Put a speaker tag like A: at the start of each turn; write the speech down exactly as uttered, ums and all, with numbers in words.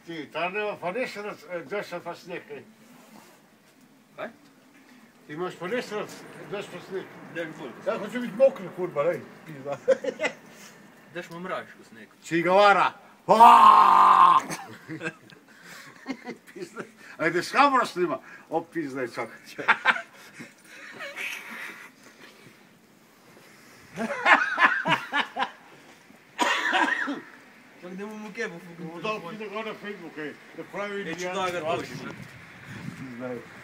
A: Ти, та nema, pa nešto došao pa snijeg.
B: Kaj?
A: Ti imaš pa nešto došao pa snijeg.
B: Daš mi koliko?
A: Ja hoću biti mokri, kurba, rej, pizda.
B: Daš mu mrašku snijeg.
A: Čigovara. Aaaaaa! Pizda. Ajde, s kamera snima. O, pizda je čak.
B: Čak da mu mu kebu fuku.
A: Da, ti da ga na Facebooku, da pravi...
B: Neću da ga pošiš.
A: Pizda je.